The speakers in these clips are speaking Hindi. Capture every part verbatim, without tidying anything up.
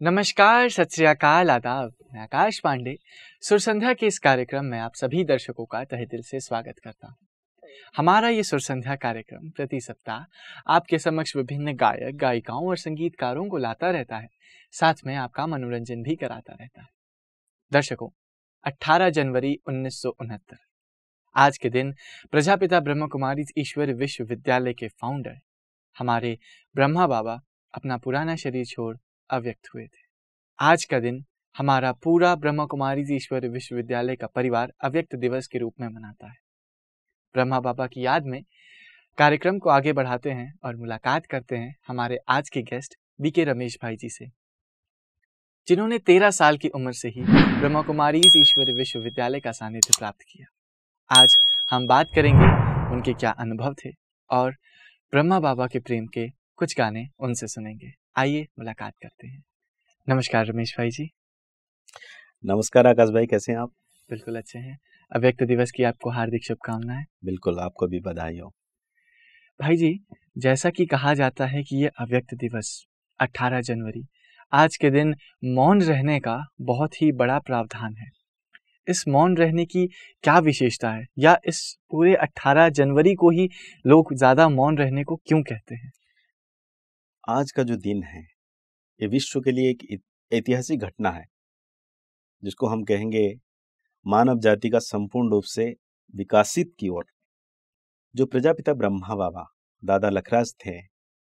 नमस्कार, सत श्री अकाल, आदाब। मैं आकाश पांडे सुर संध्या के इस कार्यक्रम में आप सभी दर्शकों का तहे दिल से स्वागत करता हूँ। हमारा ये सुर संध्या कार्यक्रम प्रति सप्ताह आपके समक्ष विभिन्न गायक, गायिकाओं और संगीतकारों को लाता रहता है, साथ में आपका मनोरंजन भी कराता रहता है। दर्शकों, अठारह जनवरी उन्नीस सौ उनहत्तर आज के दिन प्रजापिता ब्रह्म कुमारी ईश्वरी विश्वविद्यालय के फाउंडर हमारे ब्रह्मा बाबा अपना पुराना शरीर छोड़ अव्यक्त हुए थे। आज का दिन हमारा पूरा ब्रह्मा कुमारी ईश्वरी विश्वविद्यालय का परिवार अव्यक्त दिवस के रूप में मनाता है। ब्रह्मा बाबा की याद में कार्यक्रम को आगे बढ़ाते हैं और मुलाकात करते हैं हमारे आज के गेस्ट बीके रमेश भाई जी से, जिन्होंने तेरह साल की उम्र से ही ब्रह्मा कुमारी ईश्वरी विश्वविद्यालय का सानिध्य प्राप्त किया। आज हम बात करेंगे उनके क्या अनुभव थे और ब्रह्मा बाबा के प्रेम के कुछ गाने उनसे सुनेंगे। आइए मुलाकात करते हैं। नमस्कार रमेश भाई जी। नमस्कार आकाश भाई, कैसे हैं आप? बिल्कुल अच्छे हैं। अव्यक्त दिवस की आपको हार्दिक शुभकामनाएं। बिल्कुल, आपको भी बधाई हो। भाई जी, जैसा कि कहा जाता है कि ये अव्यक्त दिवस अठारह जनवरी आज के दिन मौन रहने का बहुत ही बड़ा प्रावधान है। इस मौन रहने की क्या विशेषता है, या इस पूरे अठारह जनवरी को ही लोग ज्यादा मौन रहने को क्यों कहते हैं? आज का जो दिन है ये विश्व के लिए एक ऐतिहासिक घटना है, जिसको हम कहेंगे मानव जाति का संपूर्ण रूप से विकासित की ओर। जो प्रजापिता ब्रह्मा बाबा दादा लखराज थे,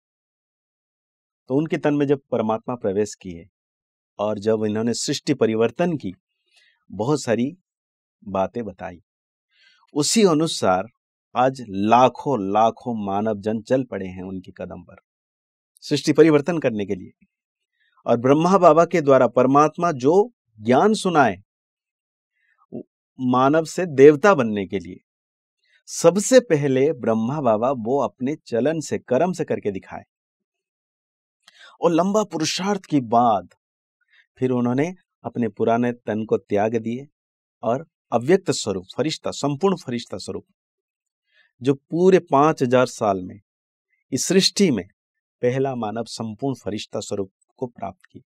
तो उनके तन में जब परमात्मा प्रवेश किए और जब इन्होंने सृष्टि परिवर्तन की बहुत सारी बातें बताई, उसी अनुसार आज लाखों लाखों मानव जन चल पड़े हैं उनके कदम पर सृष्टि परिवर्तन करने के लिए। और ब्रह्मा बाबा के द्वारा परमात्मा जो ज्ञान सुनाए मानव से देवता बनने के लिए, सबसे पहले ब्रह्मा बाबा वो अपने चलन से, कर्म से करके दिखाए। और लंबा पुरुषार्थ के बाद फिर उन्होंने अपने पुराने तन को त्याग दिए और अव्यक्त स्वरूप फरिश्ता, संपूर्ण फरिश्ता स्वरूप, जो पूरे पांच हजार साल में इस सृष्टि में पहला मानव संपूर्ण फरिश्ता स्वरूप को प्राप्त किया।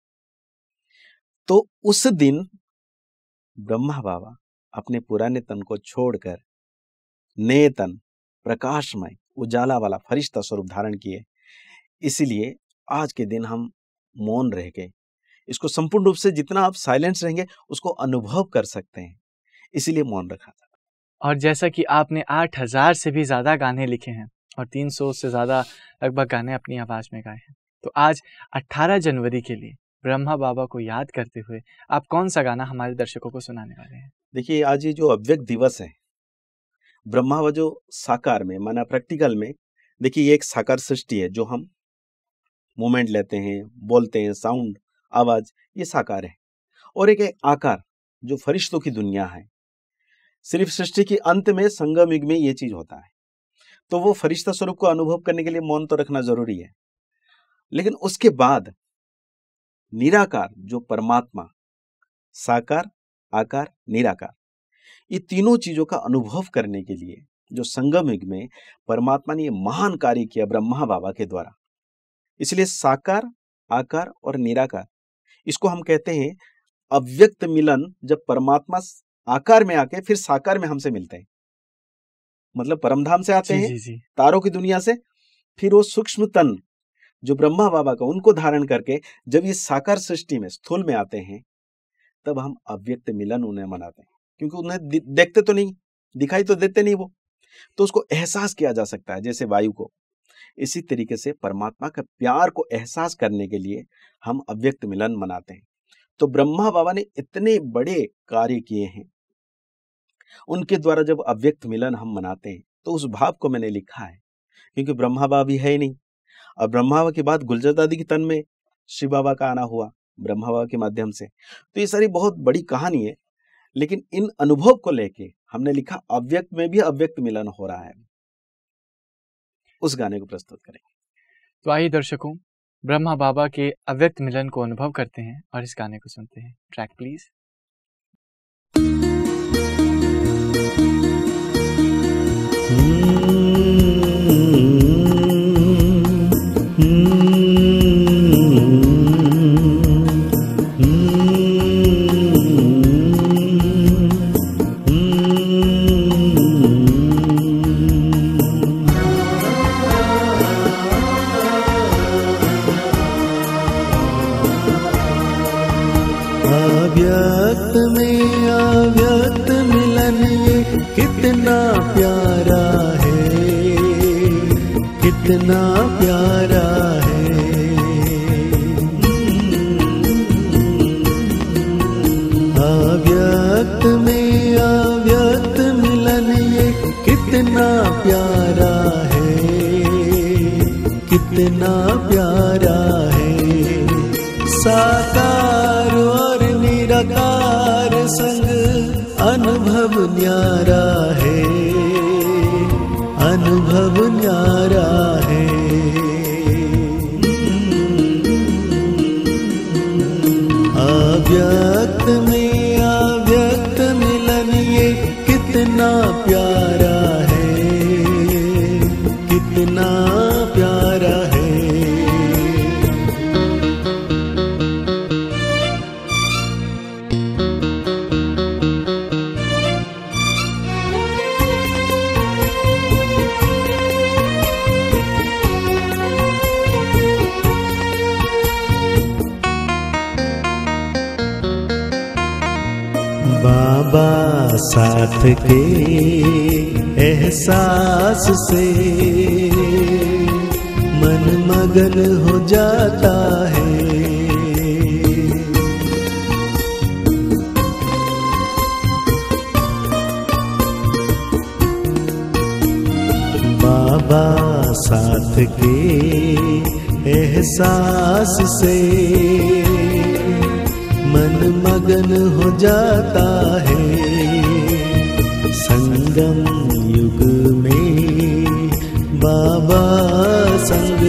तो उस दिन ब्रह्मा बाबा अपने पुराने तन को छोड़कर नए तन, प्रकाशमय, उजाला वाला फरिश्ता स्वरूप धारण किए। इसलिए आज के दिन हम मौन रह गए। इसको संपूर्ण रूप से जितना आप साइलेंस रहेंगे उसको अनुभव कर सकते हैं, इसीलिए मौन रखा था। और जैसा कि आपने आठ हजार से भी ज्यादा गाने लिखे हैं और तीन सौ से ज्यादा लगभग गाने अपनी आवाज में गाए हैं, तो आज अठारह जनवरी के लिए ब्रह्मा बाबा को याद करते हुए आप कौन सा गाना हमारे दर्शकों को सुनाने वाले हैं? देखिए, आज ये जो अव्यक्त दिवस है, ब्रह्मा बाबा जो साकार में, माना प्रैक्टिकल में, देखिए ये एक साकार सृष्टि है। जो हम मूवमेंट लेते हैं, बोलते हैं, साउंड, आवाज, ये साकार है। और एक आकार जो फरिश्तों की दुनिया है। सिर्फ सृष्टि के अंत में, संगम युग में ये चीज होता है। तो वो फरिश्ता स्वरूप को अनुभव करने के लिए मौन तो रखना जरूरी है, लेकिन उसके बाद निराकार जो परमात्मा, साकार, आकार, निराकार, ये तीनों चीजों का अनुभव करने के लिए जो संगम युग में परमात्मा ने ये महान कार्य किया ब्रह्मा बाबा के द्वारा, इसलिए साकार, आकार और निराकार, इसको हम कहते हैं अव्यक्त मिलन। जब परमात्मा आकार में आके फिर साकार में हमसे मिलते हैं, मतलब परमधाम से आते जी, हैं, जी, जी। तारों की दुनिया से, फिर वो सूक्ष्म तन जो ब्रह्मा बाबा का, उनको धारण करके जब ये साकार सृष्टि में, स्थूल में आते हैं, तब हम अव्यक्त मिलन उन्हें मनाते हैं। क्योंकि उन्हें देखते तो नहीं, दिखाई तो देते नहीं वो, तो उसको एहसास किया जा सकता है, जैसे वायु को। इसी तरीके से परमात्मा का प्यार को एहसास करने के लिए हम अव्यक्त मिलन मनाते हैं। तो ब्रह्मा बाबा ने इतने बड़े कार्य किए हैं, उनके द्वारा जब अव्यक्त मिलन हम मनाते हैं, तो उस भाव को मैंने लिखा है। क्योंकि ब्रह्मा बाबा भी है ही नहीं, और ब्रह्मा बाबा के बाद गुलजार दादी के तन में शिव बाबा का आना हुआ ब्रह्मा बाबा के माध्यम से। तो ये सारी बहुत बड़ी कहानी है, लेकिन इन अनुभव को लेके हमने लिखा अव्यक्त में भी अव्यक्त मिलन हो रहा है। उस गाने को प्रस्तुत करेंगे। तो आइए दर्शकों, ब्रह्मा बाबा के अव्यक्त मिलन को अनुभव करते हैं और इस गाने को सुनते हैं। Track please. अव्यक्त में अव्यक्त मिलन ये कितना प्यारा है, कितना प्यारा है। अव्यक्त में अव्यक्त मिलन ये कितना प्यारा है, कितना प्यारा है। साकार और निराकार संग अनुभव न्यारा है, अनुभव न्यारा है। अव्यक्त में अव्यक्त मिलन ये कितना प्यारा है, कितना प्यारा है। बाबा साथ के एहसास से मन मगन हो जाता है। बाबा साथ के एहसास से मन मगन हो जाता है। संगम युग में बाबा संग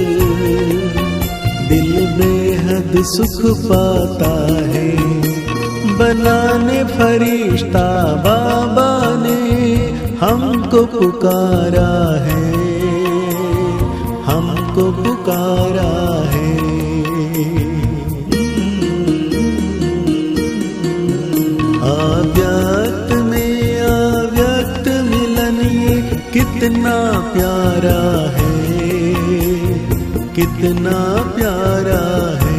दिल बेहद सुख पाता है। बनाने फरिश्ता बाबा ने हमको पुकारा है, हमको पुकारा है। अव्यक्त में अव्यक्त मिलन ये कितना प्यारा है, कितना प्यारा है।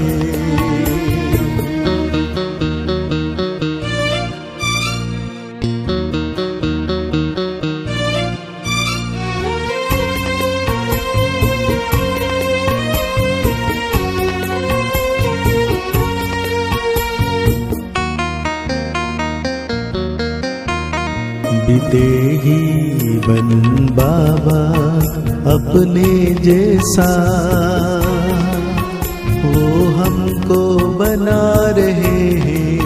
विदेही बन बाबा अपने जैसा, वो हमको बना रहे हैं।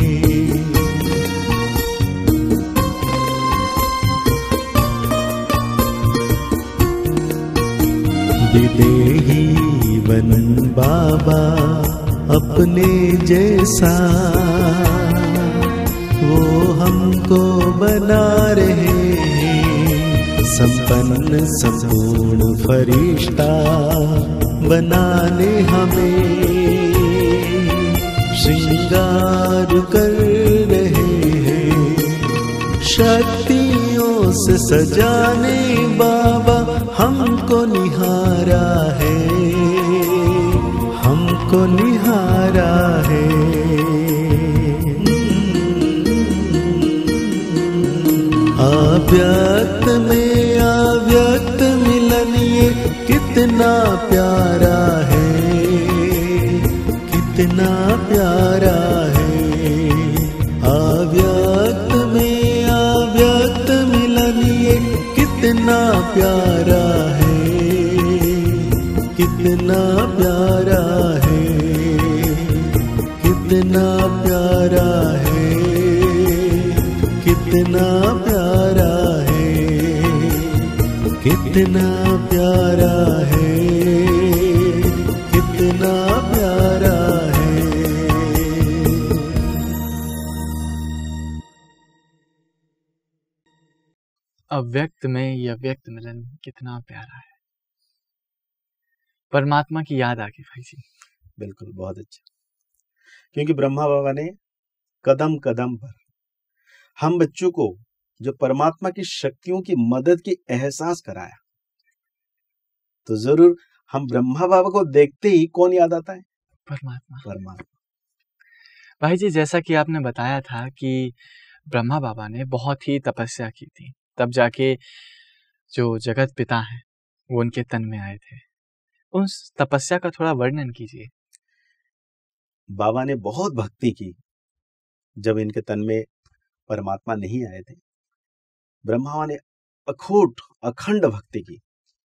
विदेही बन बाबा अपने जैसा, वो हमको बना रहे हैं। संपन्न संपूर्ण फरिश्ता बनाने हमें श्रृंगार कर रहे हैं। शक्तियों से सजाने बाबा हमको निहारा है, हमको निहारा है। अव्यक्त में अव्यक्त मिलन ये कितना प्यारा है, कितना प्यारा है। अव्यक्त में अव्यक्त मिलन ये कितना प्यारा है, कितना प्यारा है, कितना प्यारा है, कितना प्यारा है, कितना प्यारा है, कितना प्यारा है। अव्यक्त में यह व्यक्त मिलन कितना प्यारा है। परमात्मा की याद आ गई भाई जी। बिल्कुल, बहुत अच्छा। क्योंकि ब्रह्मा बाबा ने कदम कदम पर हम बच्चों को जो परमात्मा की शक्तियों की मदद की एहसास कराया, तो जरूर हम ब्रह्मा बाबा को देखते ही कौन याद आता है? परमात्मा। परमात्मा। भाई जी, जैसा कि आपने बताया था कि ब्रह्मा बाबा ने बहुत ही तपस्या की थी, तब जाके जो जगत पिता हैं वो उनके तन में आए थे। उस तपस्या का थोड़ा वर्णन कीजिए। बाबा ने बहुत भक्ति की जब इनके तन में परमात्मा नहीं आए थे। ब्रह्मा ने अखूट अखंड भक्ति की।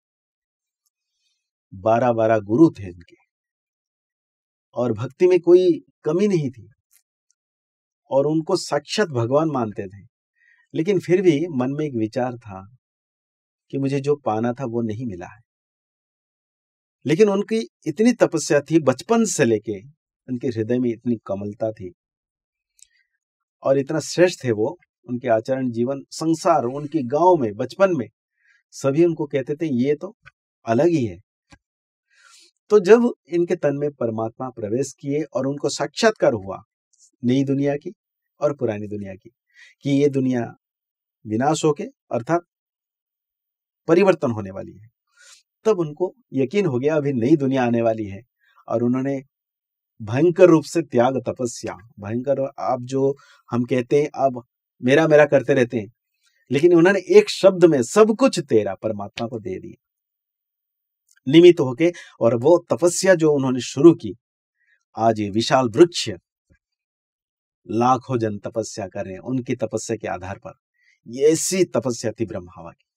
बारह बारह गुरु थे इनके और भक्ति में कोई कमी नहीं थी और उनको साक्षात भगवान मानते थे। लेकिन फिर भी मन में एक विचार था कि मुझे जो पाना था वो नहीं मिला है। लेकिन उनकी इतनी तपस्या थी, बचपन से लेके उनके हृदय में इतनी कमलता थी और इतना श्रेष्ठ थे वो। उनके आचरण, जीवन, संसार, उनके गांव में बचपन में सभी उनको कहते थे ये तो अलग ही है। तो जब इनके तन में परमात्मा प्रवेश किए और उनको साक्षात्कार हुआ नई दुनिया की और पुरानी दुनिया की, कि ये दुनिया विनाश होके अर्थात परिवर्तन होने वाली है, तब उनको यकीन हो गया अभी नई दुनिया आने वाली है। और उन्होंने भयंकर रूप से त्याग, तपस्या, भयंकर, आप जो हम कहते हैं अब मेरा मेरा करते रहते हैं, लेकिन उन्होंने एक शब्द में सब कुछ तेरा परमात्मा को दे दिया निमित्त होके। और वो तपस्या जो उन्होंने शुरू की, आज ये विशाल वृक्ष लाखों जन तपस्या कर रहे हैं उनकी तपस्या के आधार पर। ये ऐसी तपस्या थी ब्रह्मा की।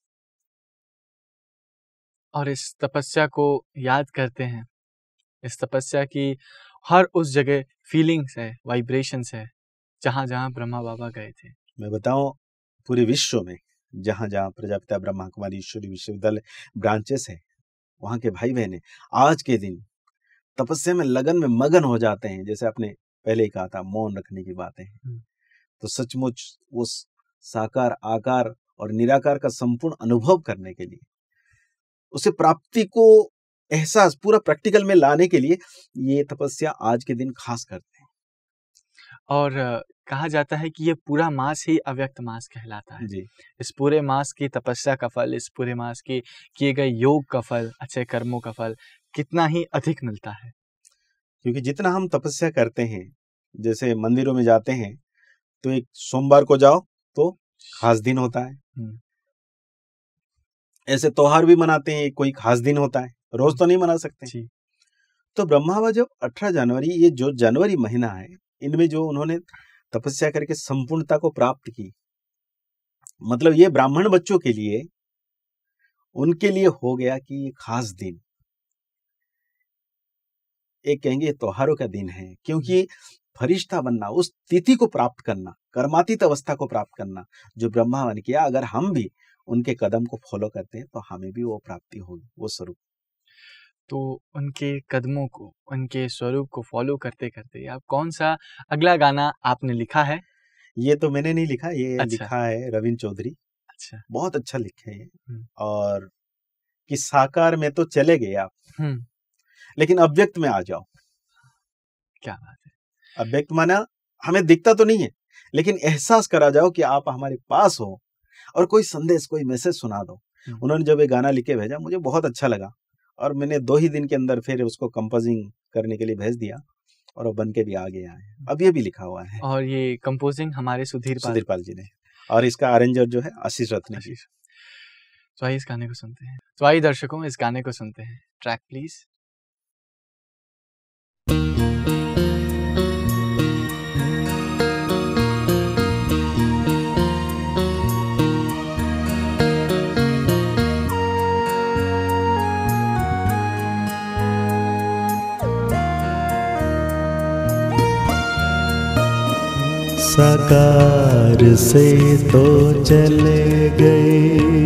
और इस तपस्या को याद करते हैं, इस तपस्या की हर उस जगह फीलिंग्स है, वाइब्रेशंस है जहां जहां ब्रह्मा बाबा गए थे। मैं बताऊं, पूरे विश्व में जहां जहां प्रजापिता ब्रह्मा कुमारी ईश्वरी विश्वविद्यालय ब्रांचेस है, वहां के भाई बहने आज के दिन तपस्या में लगन में मगन हो जाते हैं। जैसे आपने पहले ही कहा था मौन रखने की बातें हैं, तो सचमुच उस साकार, आकार और निराकार का संपूर्ण अनुभव करने के लिए, उसे प्राप्ति को एहसास पूरा प्रैक्टिकल में लाने के लिए ये तपस्या आज के दिन खास करते हैं। और कहा जाता है कि ये पूरा मास ही अव्यक्त मास कहलाता है जी। इस पूरे मास की तपस्या का फल, इस पूरे मास की किए गए योग का फल, अच्छे कर्मों का फल कितना ही अधिक मिलता है। क्योंकि जितना हम तपस्या करते हैं, जैसे मंदिरों में जाते हैं तो एक सोमवार को जाओ तो खास दिन होता है, ऐसे त्योहार भी मनाते हैं, कोई खास दिन होता है, रोज तो नहीं मना सकते। जी। तो ब्रह्मा बाबा जब अठारह जनवरी, ये जो जनवरी महीना है, इनमें जो उन्होंने तपस्या करके संपूर्णता को प्राप्त की, मतलब ये ब्राह्मण बच्चों के लिए, उनके लिए हो गया कि ये खास दिन, एक कहेंगे त्योहारों का दिन है। क्योंकि फरिश्ता बनना, उस तिथि को प्राप्त करना, कर्मातीत अवस्था को प्राप्त करना जो ब्रह्मा ने किया, अगर हम भी उनके कदम को फॉलो करते हैं तो हमें भी वो प्राप्ति होगी, वो स्वरूप। तो उनके कदमों को, उनके स्वरूप को फॉलो करते करते आप कौन सा अगला गाना आपने लिखा है? ये तो मैंने नहीं लिखा, ये अच्छा। लिखा है रविंद्र चौधरी। अच्छा। बहुत अच्छा लिखे है। और कि साकार में तो चले गए आप, लेकिन अव्यक्त में आ जाओ। क्या बात है। अव्यक्त माना हमें दिखता तो नहीं है, लेकिन एहसास करा जाओ कि आप हमारे पास हो और कोई संदेश, कोई मैसेज सुना दो। उन्होंने जब ये गाना लिख के भेजा, मुझे बहुत अच्छा लगा और मैंने दो ही दिन के अंदर फिर उसको कंपोजिंग करने के लिए भेज दिया और वो बन के भी आ गया है। अब ये भी लिखा हुआ है। और ये कंपोजिंग हमारे सुधीर पाल सुधीर पाल जी ने, और इसका अरेंजर जो है आशीष रत्न जी। तो आइए इस गाने को सुनते हैं। तो आइए दर्शकों, इस गाने को सुनते हैं। Track please. साकार से तो चले गए,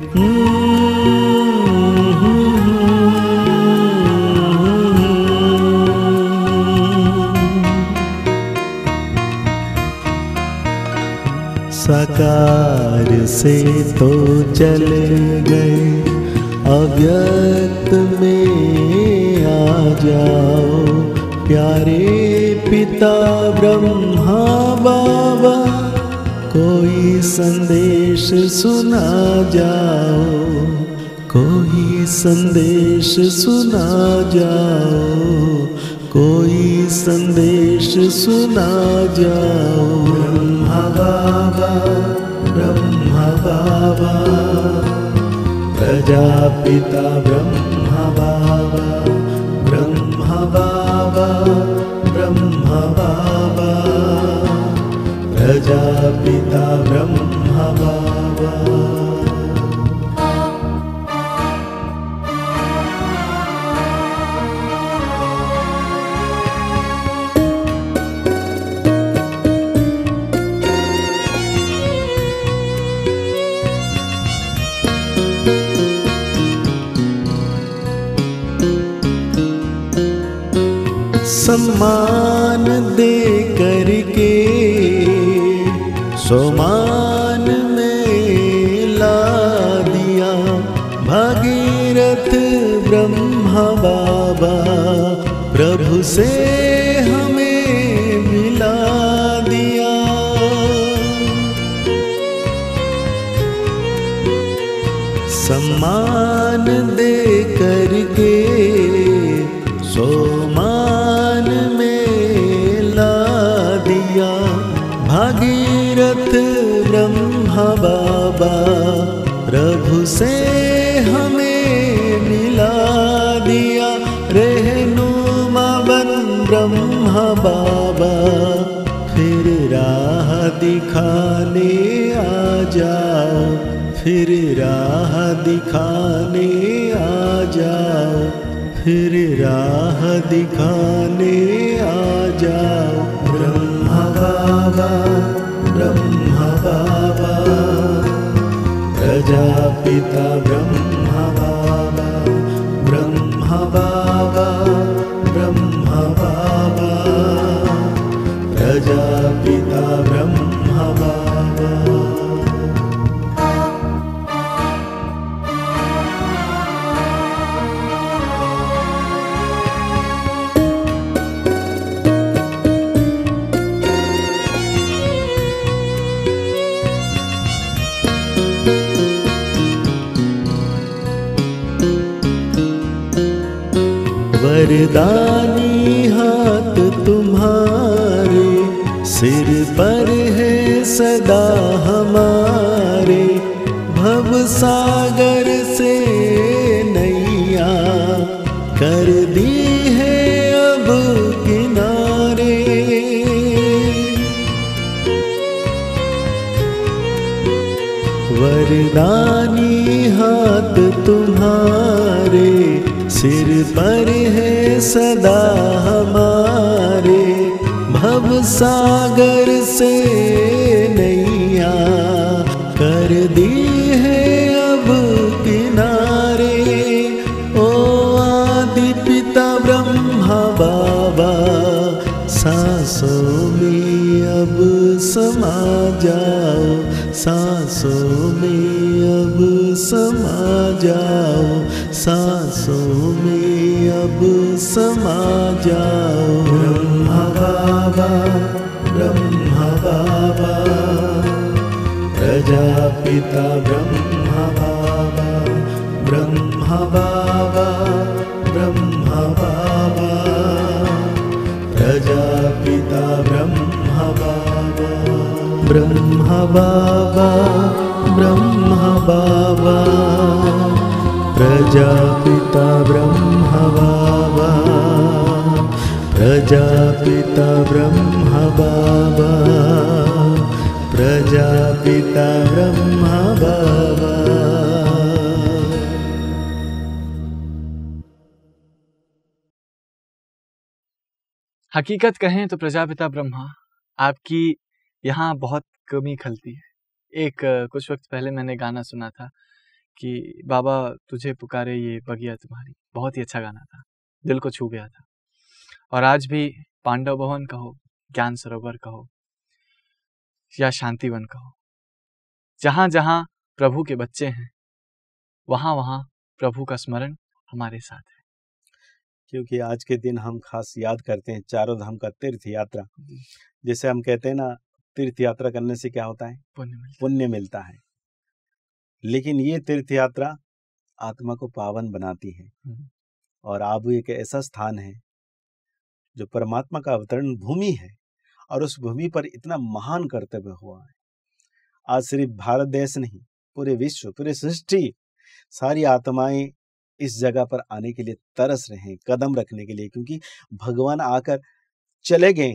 साकार से तो चले गए, अव्यक्त में आ जाओ प्यारे पिता ब्रह्मा बाबा, कोई संदेश सुना जाओ, कोई संदेश सुना जाओ, कोई संदेश सुना जाओ। ब्रह्मा बाबा ब्रह्मा बाबा, प्रजापिता ब्रह्मा बाबा ब्रह्मा बाबा ब्रह्मा बाबा, प्रजापिता ब्रह्मा बाबा। सम्मान दे करके सोमान में ला दिया, भागीरथ ब्रह्मा बाबा प्रभु से हमें मिला दिया। सम्मान दे करके सोमान में ला दिया, भागीरथ ब्रह्मा बाबा प्रभु से हमें मिला दिया। रहनुमा बन ब्रह्मा बाबा फिर राह दिखाने आ जाओ, फिर राह दिखाने आ जाओ, फिर राह दिखाने आ जाओ। ब्रह्मा बाबा ब्रह्मा बाबा, प्रजापिता ब्रह्मा बाबा ब्रह्मा बाबा ब्रह्मा बाबा, प्रजापिता ब्रह्मा बाबा। वरदानी हाथ तुम्हारे सिर पर है सदा हमारे, भव सागर से नैया कर दी है अब किनारे। वरदानी हाथ तुम्हारे सिर पर है सदा हमारे, भव सागर से नैया कर दी है अब किनारे। ओ आदि पिता ब्रह्मा बाबा, सांसों में अब समा जाओ, सांसों में अब समा जाओ, सांसों में अब समा जाओ। ब्रह्मा बाबा ब्रह्मा बाबा, प्रजापिता ब्रह्मा बाबा ब्रह्मा बाबा ब्रह्मा बाबा, प्रजापिता ब्रह्मा बाबा। ब्रह्मा बाबा ब्रह्मा बाबा, प्रजापिता ब्रह्मा बाबा, प्रजापिता ब्रह्मा बाबा, प्रजापिता ब्रह्मा बाबा। हकीकत कहें तो प्रजापिता ब्रह्मा आपकी यहाँ बहुत कमी खलती है। एक कुछ वक्त पहले मैंने गाना सुना था कि बाबा तुझे पुकारे ये बगिया तुम्हारी, बहुत ही अच्छा गाना था, दिल को छू गया था। और आज भी पांडव भवन कहो, ज्ञान सरोवर कहो या शांतिवन कहो, जहाँ जहाँ प्रभु के बच्चे हैं वहाँ वहाँ प्रभु का स्मरण हमारे साथ है। क्योंकि आज के दिन हम खास याद करते हैं चारों धाम का तीर्थ यात्रा। जैसे हम कहते हैं ना, तीर्थ यात्रा करने से क्या होता है? पुण्य मिलता, पुण्य मिलता है। लेकिन ये तीर्थ यात्रा आत्मा को पावन बनाती है। और आबू एक ऐसा स्थान है जो परमात्मा का अवतरण भूमि है और उस भूमि पर इतना महान कर्तव्य हुआ है। आज सिर्फ भारत देश नहीं, पूरे विश्व, पूरे सृष्टि, सारी आत्माएं इस जगह पर आने के लिए तरस रहे हैं, कदम रखने के लिए, क्योंकि भगवान आकर चले गए,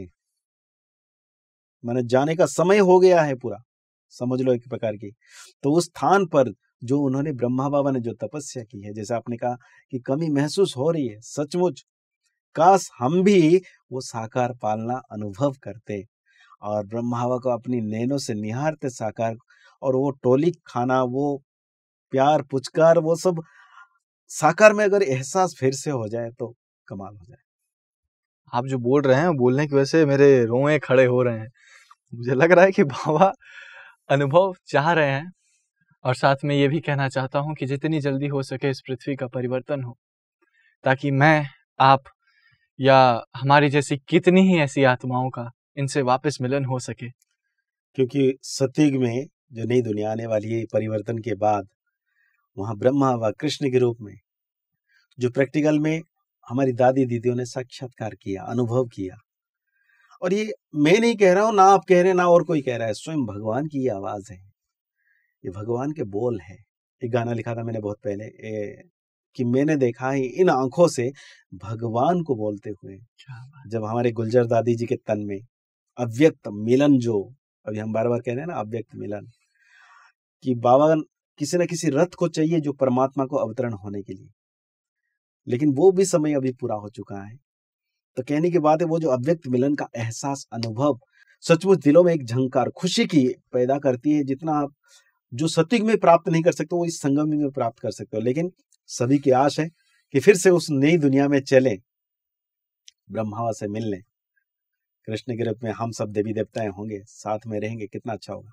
माने जाने का समय हो गया है पूरा, समझ लो एक प्रकार की। तो उस स्थान पर जो उन्होंने, ब्रह्मा बाबा ने जो तपस्या की है, जैसे आपने कहा कि कमी महसूस हो रही है, सचमुच काश हम भी वो साकार पालना अनुभव करते और ब्रह्मा बाबा को अपनी नैनों से निहारते साकार, और वो टोली खाना, वो प्यार पुचकार, वो सब साकार में अगर एहसास फिर से हो जाए तो कमाल हो जाए। आप जो बोल रहे हैं, बोलने की वजह से मेरे रोए खड़े हो रहे हैं। मुझे लग रहा है कि बाबा अनुभव चाह रहे हैं, और साथ में ये भी कहना चाहता हूँ कि जितनी जल्दी हो सके इस पृथ्वी का परिवर्तन हो, ताकि मैं, आप या हमारी जैसी कितनी ही ऐसी आत्माओं का इनसे वापस मिलन हो सके। क्योंकि सतयुग में जो नई दुनिया आने वाली है परिवर्तन के बाद, वहां ब्रह्मा व कृष्ण के रूप में जो प्रैक्टिकल में हमारी दादी दीदियों ने साक्षात्कार किया, अनुभव किया, और ये मैं नहीं कह रहा हूं, ना आप कह रहे हैं, ना और कोई कह रहा है, स्वयं भगवान की ये आवाज है, ये भगवान के बोल है। एक गाना लिखा था मैंने बहुत पहले, ए, कि मैंने देखा है इन आंखों से भगवान को बोलते हुए। जब हमारे गुलजार दादी जी के तन में अव्यक्त मिलन, जो अभी हम बार बार कह रहे हैं ना, अव्यक्त मिलन, कि बाबा किसी न किसी रथ को चाहिए जो परमात्मा को अवतरण होने के लिए, लेकिन वो भी समय अभी पूरा हो चुका है। तो कहने की बात है, वो जो अव्यक्त मिलन का एहसास, अनुभव सचमुच दिलों में एक झंकार खुशी की पैदा करती है, जितना आप जो सतयुग में प्राप्त नहीं कर सकते वो इस संगम में प्राप्त कर सकते हो। लेकिन सभी की आश है कि फिर से उस नई दुनिया में चले, ब्रह्मा से मिलने, कृष्ण के रूप में हम सब देवी देवताएं होंगे, साथ में रहेंगे, कितना अच्छा होगा।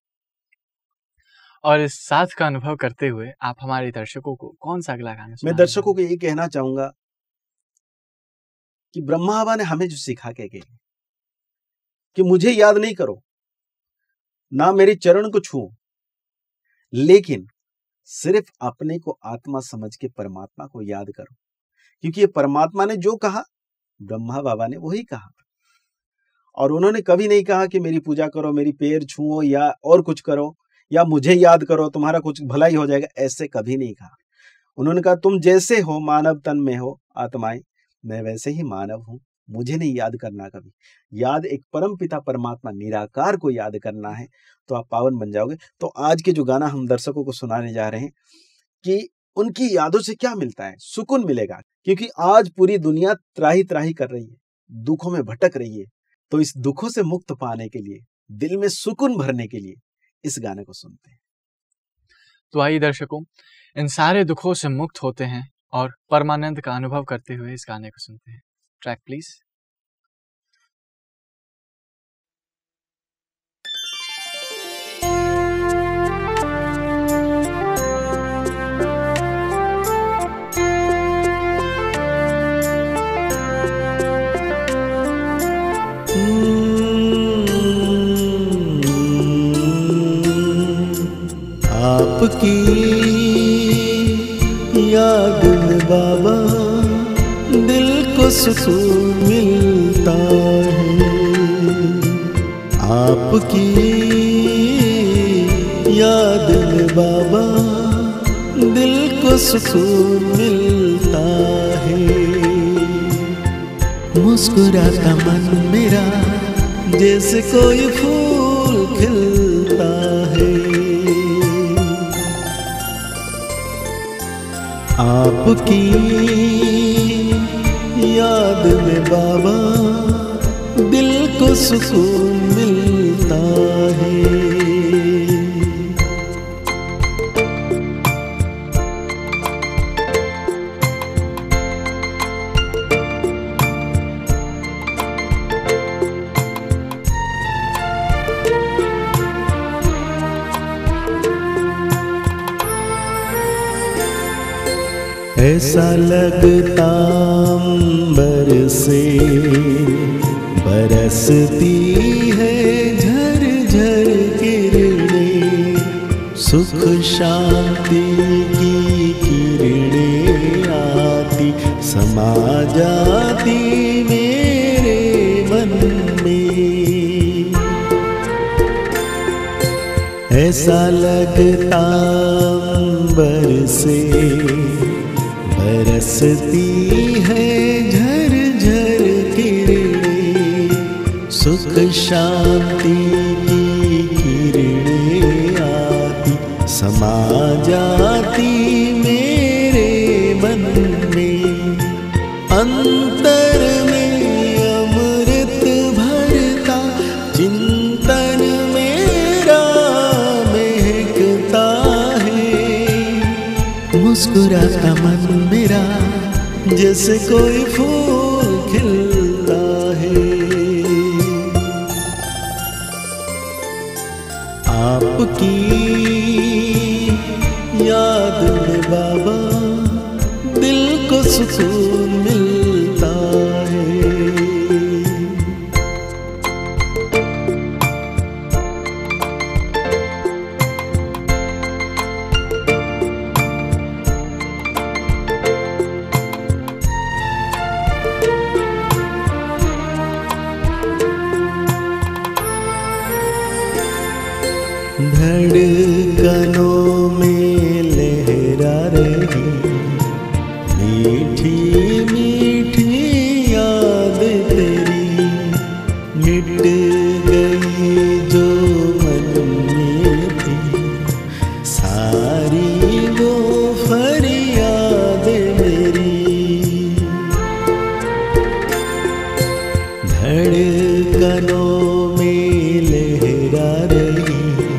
और इस साथ का अनुभव करते हुए आप हमारे दर्शकों को कौन सा अगला गाना? मैं दर्शकों को ये कहना चाहूंगा कि ब्रह्मा बाबा ने हमें जो सिखा के गए कि मुझे याद नहीं करो, ना मेरे चरण को छुओ, लेकिन सिर्फ अपने को आत्मा समझ के परमात्मा को याद करो, क्योंकि ये परमात्मा ने जो कहा, ब्रह्मा बाबा ने वही कहा। और उन्होंने कभी नहीं कहा कि मेरी पूजा करो, मेरी पैर छुओ, या और कुछ करो, या मुझे याद करो, तुम्हारा कुछ भला ही हो जाएगा, ऐसे कभी नहीं कहा। उन्होंने कहा तुम जैसे हो, मानव तन में हो आत्माएं, मैं वैसे ही मानव हूं, मुझे नहीं याद करना कभी। याद एक परम पिता परमात्मा निराकार को याद करना है, तो आप पावन बन जाओगे। तो आज के जो गाना हम दर्शकों को सुनाने जा रहे हैं, कि उनकी यादों से क्या मिलता है, सुकून मिलेगा। क्योंकि आज पूरी दुनिया त्राही त्राही कर रही है, दुखों में भटक रही है, तो इस दुखों से मुक्त पाने के लिए, दिल में सुकून भरने के लिए इस गाने को सुनते हैं। तो आइए दर्शकों, इन सारे दुखों से मुक्त होते हैं और परमानंद का अनुभव करते हुए इस गाने को सुनते हैं। Track please. आपकी याद में बाबा दिल को सुकून मिलता है। आपकी याद में बाबा दिल को सुकून मिलता है। मुस्कुराता मन मेरा जैसे कोई फूल खिलता है। आपकी याद में बाबा दिल को सुकून मिलता है। ऐसा लगता अंबर से बरसती है झर झर किरणें, सुख शांति की किरणें आती समा जाती में ऐसा लगता अंबर से बरसती है झरझर किरणें, सुख शांति की किरणें आती समा जाती मेरे मन में। अंतर में अमृत भरता चिंतन मेरा महकता है। मुस्कुराता मन मेरा जैसे कोई फूल खिलता है। आपकी याद में बाबा दिल को सुकून मिलता है। धड़कनों में लहरा रही मीठी मीठी याद तेरी, मिट गई जो मन में थी सारी वो फरियाद मेरी। धड़कनों में लहरा रही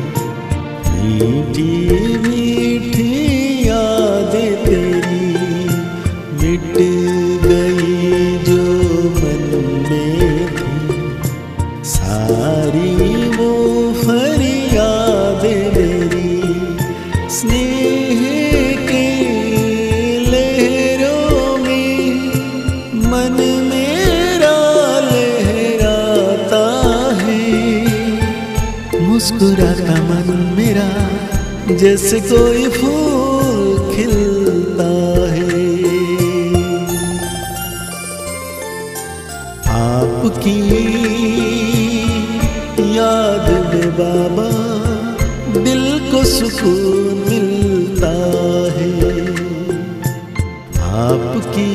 मीठी मीठी याद तेरी, मिट गई जो मन में थी सारी वो फरियाद मेरी। स्नेह के लहरों में मन मेरा लहराता है। मुस्कुराता मन मेरा जैसे कोई फूल खिलता है। आपकी याद में बाबा दिल को सुकून मिलता है। आपकी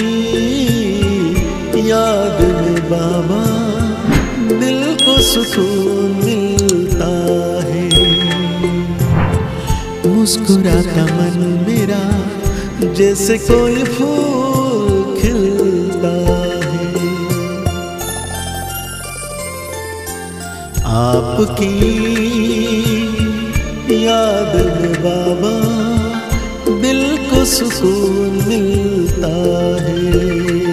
याद में बाबा दिल को सुकून मिलता है। मुस्कुराता मन मेरा जैसे कोई फूल खिलता है। आपकी याद में बाबा दिल को सुकून मिलता है।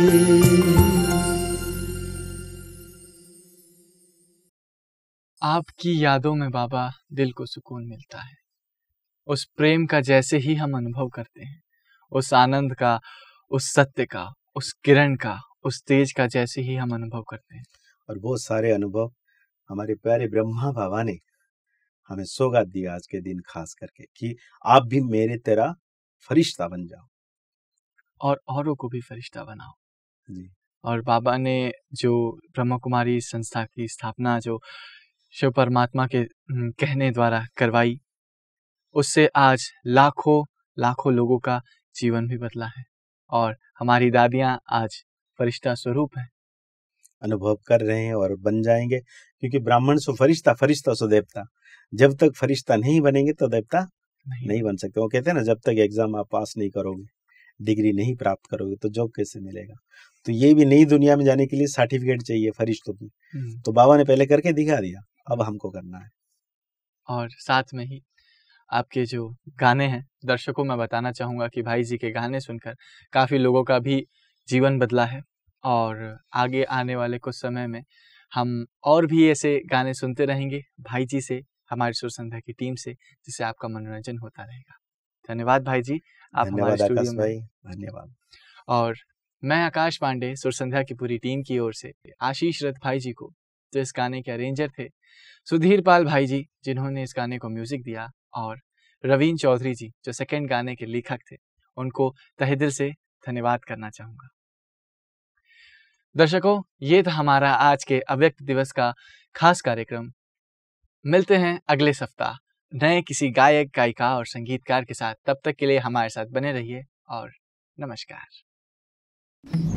आपकी यादों में बाबा दिल को सुकून मिलता है। उस प्रेम का जैसे ही हम अनुभव करते हैं, उस आनंद का, उस सत्य का, उस किरण का, उस तेज का जैसे ही हम अनुभव करते हैं। और बहुत सारे अनुभव हमारे प्यारे ब्रह्मा बाबा ने हमें सौगात दिया आज के दिन, खास करके कि आप भी मेरे तरह फरिश्ता बन जाओ और औरों को भी फरिश्ता बनाओ जी। और बाबा ने जो ब्रह्मा कुमारी संस्था की स्थापना जो शिव परमात्मा के कहने द्वारा करवाई, उससे आज लाखों लाखों लोगों का जीवन भी बदला है और हमारी दादियां आज फरिश्ता स्वरूप हैं, अनुभव कर रहे हैं और बन जाएंगे। क्योंकि ब्राह्मण सो फरिश्ता, फरिश्ता सो देवता। जब तक फरिश्ता नहीं बनेंगे तो देवता नहीं, नहीं बन सकते। वो कहते हैं ना, जब तक एग्जाम आप पास नहीं करोगे, डिग्री नहीं प्राप्त करोगे तो जॉब कैसे मिलेगा। तो ये भी नई दुनिया में जाने के लिए सर्टिफिकेट चाहिए फरिश्तों की, तो बाबा ने पहले करके दिखा दिया, अब हमको करना है। और साथ में ही आपके जो गाने हैं, दर्शकों मैं बताना चाहूँगा कि भाई जी के गाने सुनकर काफ़ी लोगों का भी जीवन बदला है और आगे आने वाले कुछ समय में हम और भी ऐसे गाने सुनते रहेंगे भाई जी से, हमारी सुर संध्या की टीम से, जिससे आपका मनोरंजन होता रहेगा। धन्यवाद भाई जी, आप हमारे स्टूडियो में। धन्यवाद। और मैं आकाश पांडे सुर संध्या की पूरी टीम की ओर से आशीष रथ भाई जी को, जो इस गाने के अरेंजर थे, सुधीर पाल भाई जी जिन्होंने इस गाने को म्यूजिक दिया, और रवीन चौधरी जी जो सेकंड गाने के लेखक थे, उनको तहे दिल से धन्यवाद करना चाहूँगा। दर्शकों, ये था हमारा आज के अव्यक्त दिवस का खास कार्यक्रम। मिलते हैं अगले सप्ताह नए किसी गायक, गायिका और संगीतकार के साथ। तब तक के लिए हमारे साथ बने रहिए और नमस्कार।